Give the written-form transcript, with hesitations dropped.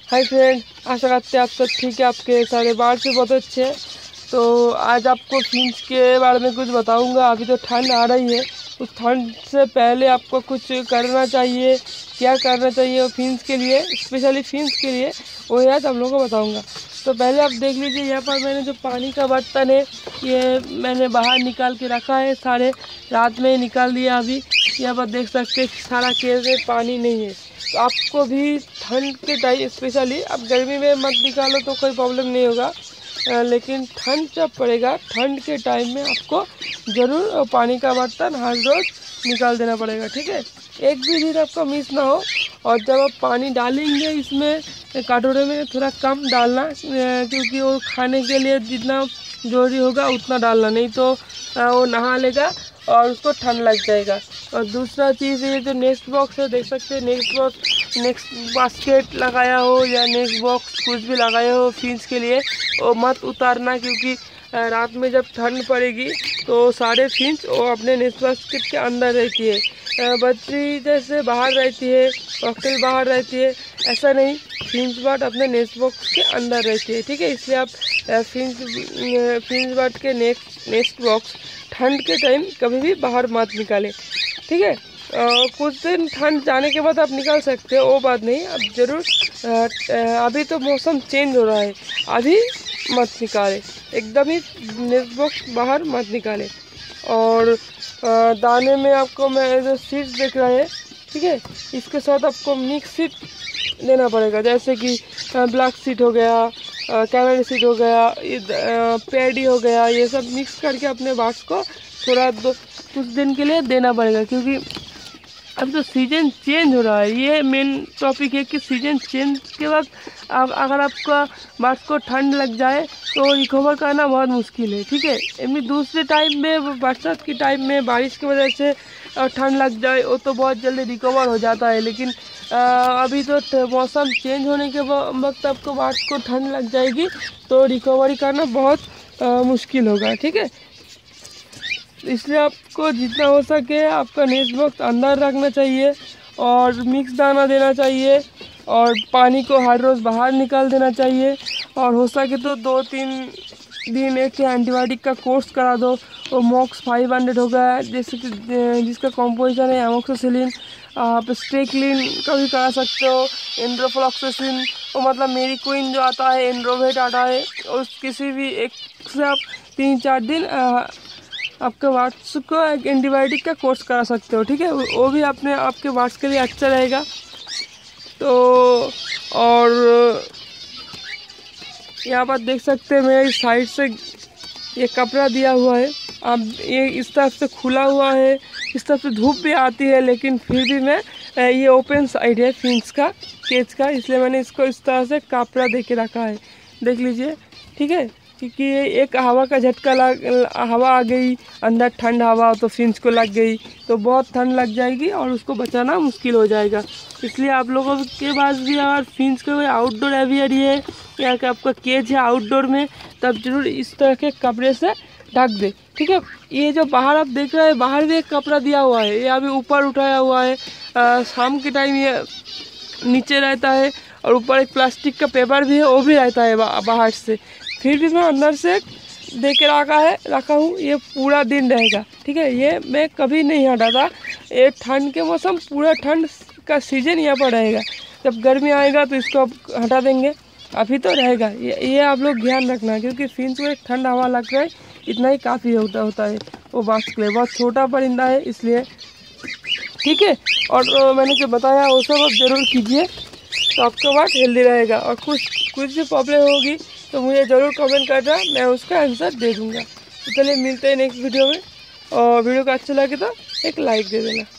Hi friend, आशा करते हैं आप सब ठीक है। आपके सारे बाहर से बहुत अच्छे हैं। तो आज आपको फिंच के बारे में कुछ बताऊंगा। अभी तो ठंड आ रही है, उस ठंड से पहले आपको कुछ करना चाहिए। क्या करना चाहिए वो फिंच के लिए, स्पेशली फिंच के लिए, वो आज हम लोगों को बताऊंगा। तो पहले आप देख लीजिए, यहाँ पर मैंने जो पानी का बर्तन है ये मैंने बाहर निकाल के रखा है। सारे रात में निकाल दिया। अभी यहाँ पर देख सकते हैं सारा केस में पानी नहीं है। तो आपको भी ठंड के टाइम, स्पेशली अब गर्मी में मत निकालो तो कोई प्रॉब्लम नहीं होगा, लेकिन ठंड जब पड़ेगा, ठंड के टाइम में आपको ज़रूर पानी का बर्तन हर रोज़ निकाल देना पड़ेगा। ठीक है, एक भी दिन आपका मिस ना हो। और जब आप पानी डालेंगे इसमें कटोरे में थोड़ा कम डालना, क्योंकि वो खाने के लिए जितना ज़रूरी होगा उतना डालना, नहीं तो वो नहा लेगा और उसको ठंड लग जाएगा। और दूसरा चीज़, ये जो नेक्स्ट बॉक्स है, देख सकते हैं नेक्स्ट बास्केट लगाया हो या नेक्स्ट बॉक्स कुछ भी लगाया हो फिंच के लिए, वो मत उतारना, क्योंकि रात में जब ठंड पड़ेगी तो सारे फिंच वो अपने नेक्स्ट बास्केट के अंदर रहती है। बच्ची जैसे बाहर रहती है, कॉकटेल बाहर रहती है, ऐसा नहीं, फिंच बर्ड अपने नेस्ट बॉक्स के अंदर रहती है। ठीक है, इसलिए आप फिंच बर्ड के नेस्ट बॉक्स ठंड के टाइम कभी भी बाहर मत निकालें। ठीक है, कुछ दिन ठंड जाने के बाद आप निकाल सकते हो, वो बात नहीं, अब ज़रूर अभी तो मौसम चेंज हो रहा है, अभी मत निकालें, एकदम ही नेस्ट बॉक्स बाहर मत निकालें। और दाने में आपको मैं जो सीड्स देख रहे हैं, ठीक है, इसके साथ आपको मिक्स सीड देना पड़ेगा, जैसे कि ब्लैक सीड हो गया, कैनरी सीड हो गया, पैडी हो गया, ये सब मिक्स करके अपने बर्ड्स को थोड़ा कुछ दिन के लिए देना पड़ेगा, क्योंकि अब तो सीजन चेंज हो रहा है। ये मेन टॉपिक है कि सीजन चेंज के वक्त अगर आपका बर्ड्स को ठंड लग जाए तो रिकवर करना बहुत मुश्किल है। ठीक है, इनमें दूसरे टाइम में, बरसात के टाइम में बारिश की वजह से ठंड लग जाए वो तो बहुत जल्दी रिकवर हो जाता है, लेकिन अभी तो मौसम चेंज होने के वक्त आपको बर्ड्स को ठंड लग जाएगी तो रिकवरी करना बहुत मुश्किल होगा। ठीक है, इसलिए आपको जितना हो सके आपका नेस्ट बॉक्स अंदर रखना चाहिए और मिक्स दाना देना चाहिए और पानी को हर रोज़ बाहर निकाल देना चाहिए। और हो सके तो 2-3 दिन एक एंटीबायोटिक का कोर्स करा दो। वो मॉक्स 500 हो गया, जैसे कि जिसका कॉम्पोजिशन है एमोक्सिसिलिन, आप स्टेक्लिन का भी करा सकते हो, एंड्रोफ्लॉक्सासिन, वो मतलब मेरी क्वीन जो आता है, एंड्रोवेट आता है, उस किसी भी एक से आप 3-4 दिन आपके बर्ड्स को एक एंटीबायोटिक का कोर्स करा सकते हो। ठीक है, वो भी आपके बर्ड्स के लिए अच्छा रहेगा। तो और यहाँ पर देख सकते हैं मेरे साइड से ये कपड़ा दिया हुआ है। अब ये इस तरफ से खुला हुआ है, इस तरफ से धूप भी आती है, लेकिन फिर भी मैं ये ओपन साइड है फिंच का केज का, इसलिए मैंने इसको इस तरह से कपड़ा दे के रखा है। देख लीजिए, ठीक है, क्योंकि एक हवा का झटका हवा आ गई अंदर, ठंड हवा तो फिंच को लग गई तो बहुत ठंड लग जाएगी और उसको बचाना मुश्किल हो जाएगा। इसलिए आप लोगों के पास भी अगर फिंच का कोई आउटडोर एवियरी है या कि आपका केज है आउटडोर में, तब जरूर इस तरह के कपड़े से ढक दे। ठीक है, ये जो बाहर आप देख रहे हैं, बाहर भी एक कपड़ा दिया हुआ है, ये अभी ऊपर उठाया हुआ है, शाम के टाइम ये नीचे रहता है, और ऊपर एक प्लास्टिक का पेपर भी है, वो भी रहता है बाहर से। फिर भी मैं अंदर से दे के रखा हूँ, ये पूरा दिन रहेगा। ठीक है, ये मैं कभी नहीं हटाता। ये ठंड के मौसम, पूरा ठंड का सीजन यहाँ पर रहेगा। जब गर्मी आएगा तो इसको आप हटा देंगे, अभी तो रहेगा। ये आप लोग ध्यान रखना, क्योंकि फिंच को एक ठंड हवा लग रहा है, इतना ही काफ़ी होता है वो बर्ड्स के लिए। बहुत छोटा परिंदा है इसलिए। ठीक है, और मैंने जो बताया वो सब आप ज़रूर कीजिए, तो आपका बर्ड हेल्दी रहेगा। और कुछ भी प्रॉब्लम होगी तो मुझे ज़रूर कमेंट करना, मैं उसका आंसर दे दूँगा। तो चलिए मिलते हैं नेक्स्ट वीडियो में, और वीडियो को अच्छा लगे तो एक लाइक दे देना।